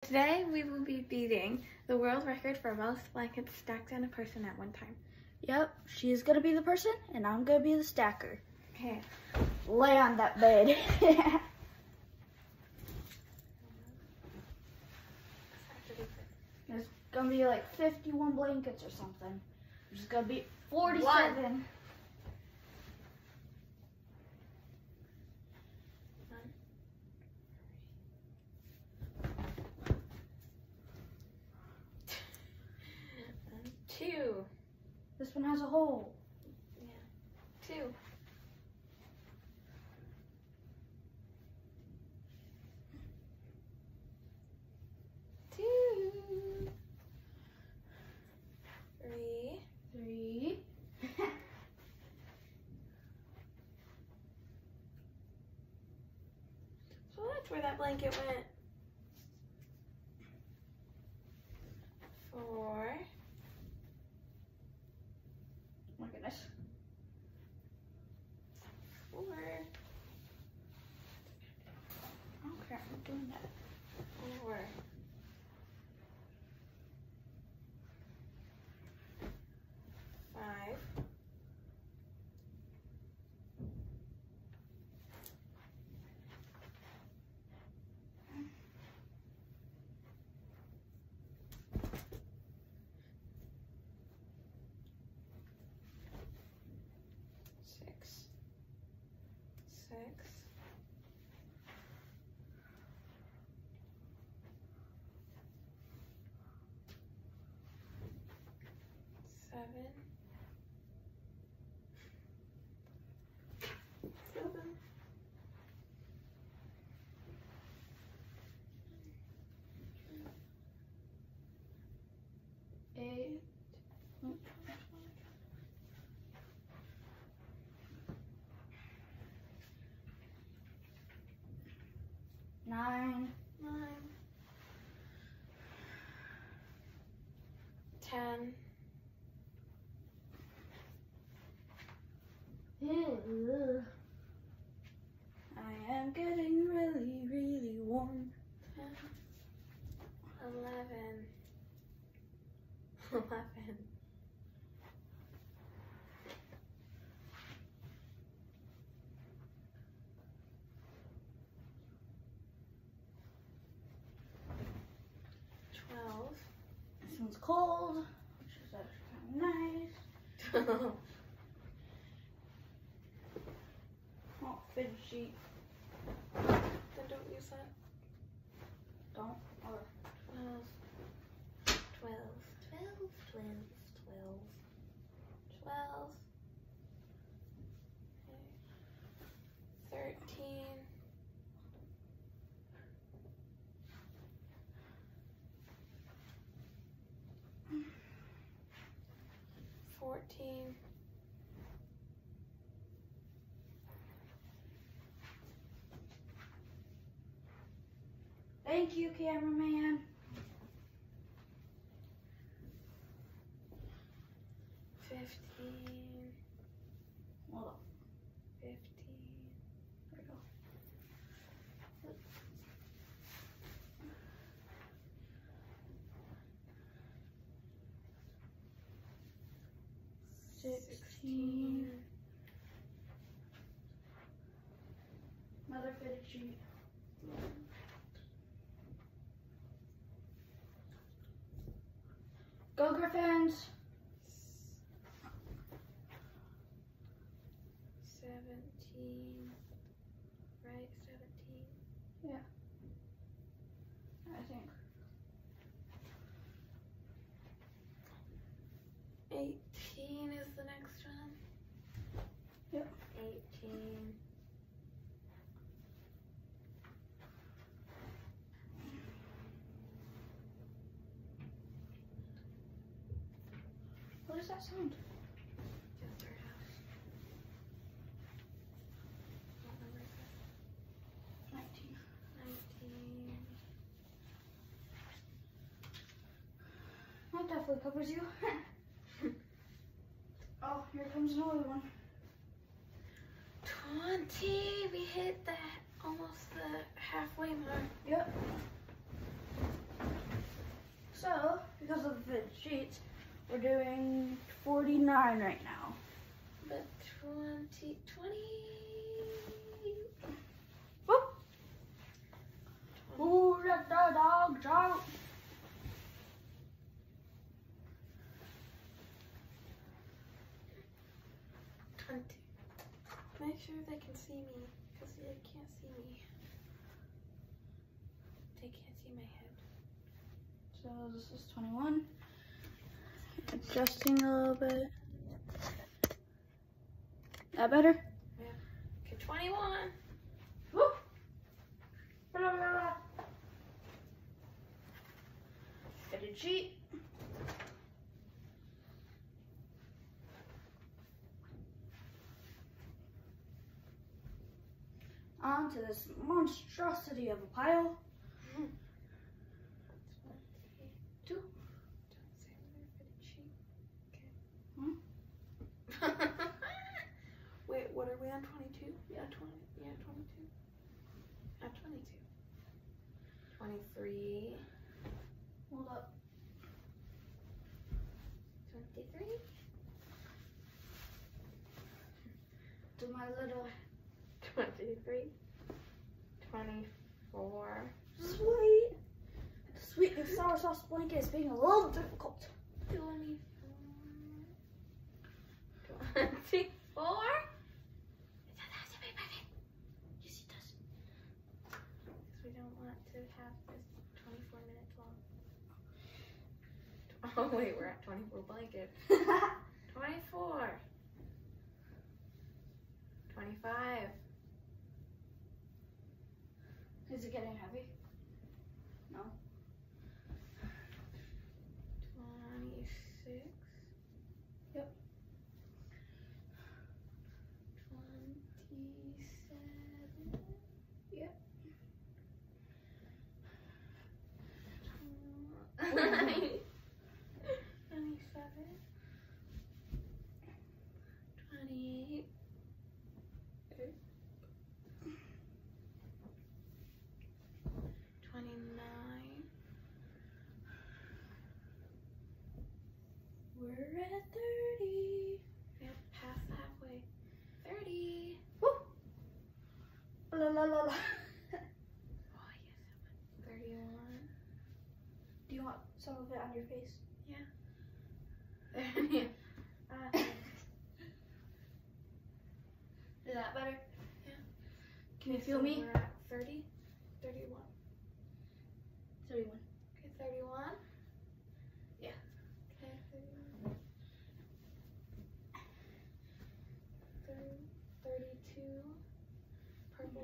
today we will be beating the world record for most blankets stacked on a person at one time. Yep, she's gonna be the person and I'm gonna be the stacker. Okay. Lay on that bed. There's gonna be like 51 blankets or something. There's gonna be 47. Two. This one has a hole. Yeah. Two. Two. Three. Three. So that's where that blanket went. Four. Oh my goodness. Four. Okay, I'm doing that. Four. Five. Six. Seven. Eight. 9. 10. Ew. I am getting really, really warm. 10. 11. 11. 12. This one's cold, which is actually kind of nice. Oh, fidget sheet. Then don't use that. Don't. Or 12. 12. 12. 13. 14. Thank you, cameraman. 15. Hold on. 15. There we go. 16. Another fidget sheet. Go Griffins! 17. Right? 17. Yeah. I think. 18 is the next one. Yep. 18. 'What does that sound? Just our house. What number is that? 19. 19. That definitely covers you. Oh, here comes another one. 20. We hit the almost the halfway mark. Yep. So, because of the sheets, we're doing 49 right now. But 20. Whoop! Who let the dogs out? Make sure they can see me, because they can't see me. They can't see my head. So this is 21. Adjusting a little bit. That better? Yeah. Okay, 21. Woo! Blah, blah, blah. Fitted sheet. On to this monstrosity of a pile. 22. Don't say another fitted sheet. Okay. Wait, what are we on? 22? Yeah, 20. Yeah, 22. At 22. 23. Hold up. 23. To my little 23. 24. sweet. The sweet and sour sauce blanket is being a little difficult. 24. 24. Yes, it does. Because we don't want to have this 24 minutes long. Oh wait, we're at 24 blankets. 24. 25. Is it getting heavy? No. 26. Yep. 27. Yep. 27. 28. 29. We're at 30. Yep, past halfway. 30. Woo! La la la la. Oh, yes, 31. Do you want some of it on your face? Yeah. Is that better? Yeah. Can you feel me? We're at 30. 31. 31. Okay, 31. Yeah. Okay, 31. 32. Purple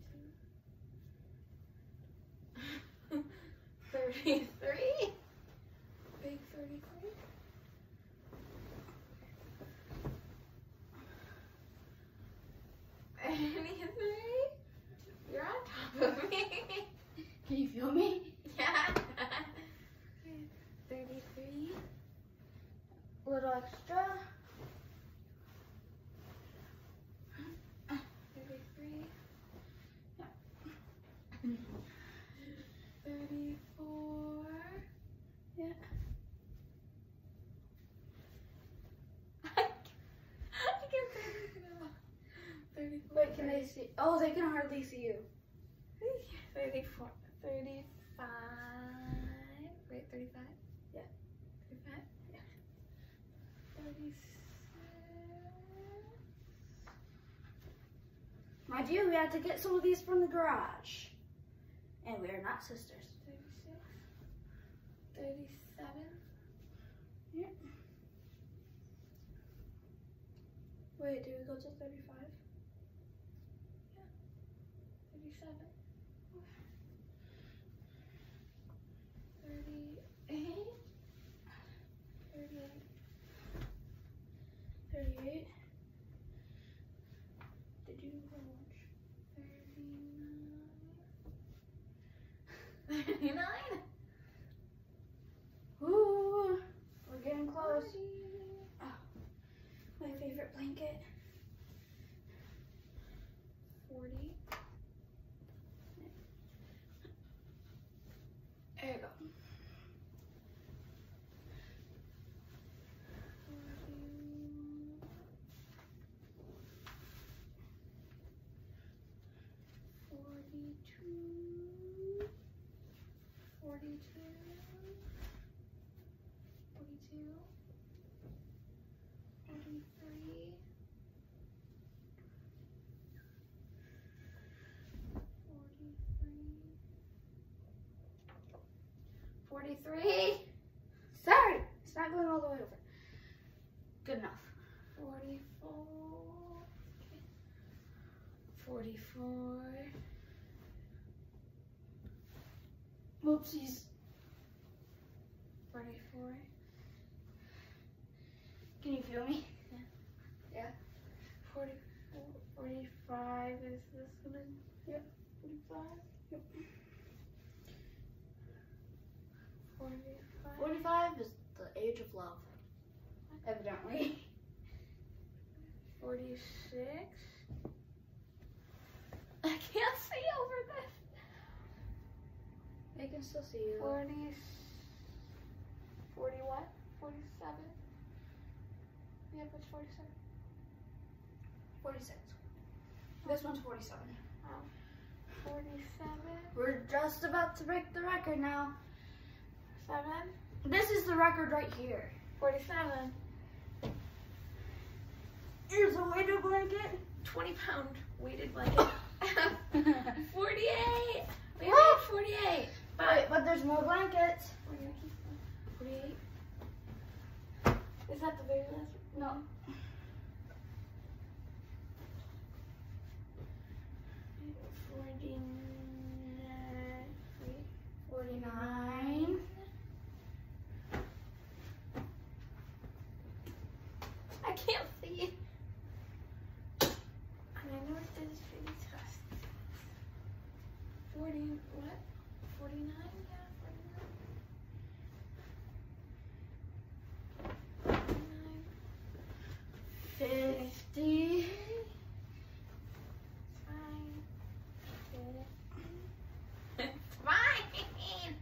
32. 33. Big 33. 83. You're on top of me. Can you feel me? Yeah. 33. A little extra. 33. 34. Yeah. I can't say anything else. 34. Wait, can they see? Oh, they can hardly see you. 34. 35. Wait, 35? Yeah. 35? Yeah. 36. Mind you, we had to get some of these from the garage. And we are not sisters. 36. 37. Yeah. Wait, do we go to 35? Yeah. 37. 38. 38. 38. Did you go lunch? 39. 39. Ooh, we're getting close. 40. Oh, my favorite blanket. 40. 42. 43. 43. Sorry, it's not going all the way over. Good enough. 44. Okay. 44. Whoopsies. 44. Can you feel me? Yeah. 44. 45. Is this one? Yep. 45. Yep. 45. 45 is the age of love. Evidently. 46. I can't see over this. I can still see you. 40 what? 47? Yeah, what's 47? 46. This one's 47. Oh. 47? We're just about to break the record now. 7? This is the record right here. 47. Here's a weighted blanket. 20-pound weighted blanket. 48! We made 48! But there's more blankets. 48? Is that the very last one? No. 49. I can't see. And I know this is really tough. 40, what? 49? Yeah, 49. 50. Fine. It's fine.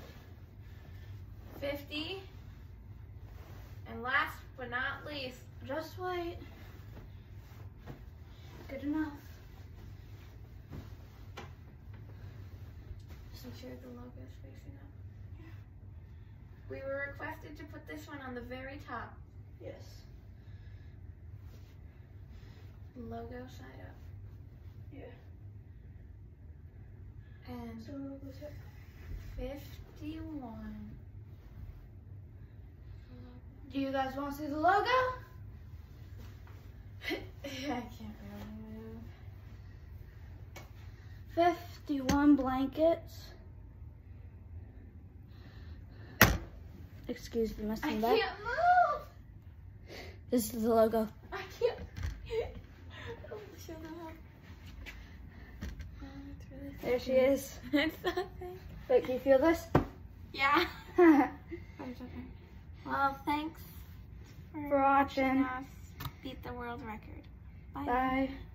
50. And last but not least, Just wait. Good enough. just make sure the logo is facing up. We were requested to put this one on the very top. Yes. Logo side up. Yeah. And So we'll go check. 51. Do you guys want to see the logo? I can't really move. 51 blankets. Excuse the I messing can't back. move. This is the logo. I can't. Oh, show them how. Oh, it's really There she is. It's something. Wait, can you feel this? Yeah. Well, thanks For watching. us beat the world record. Bye. Bye.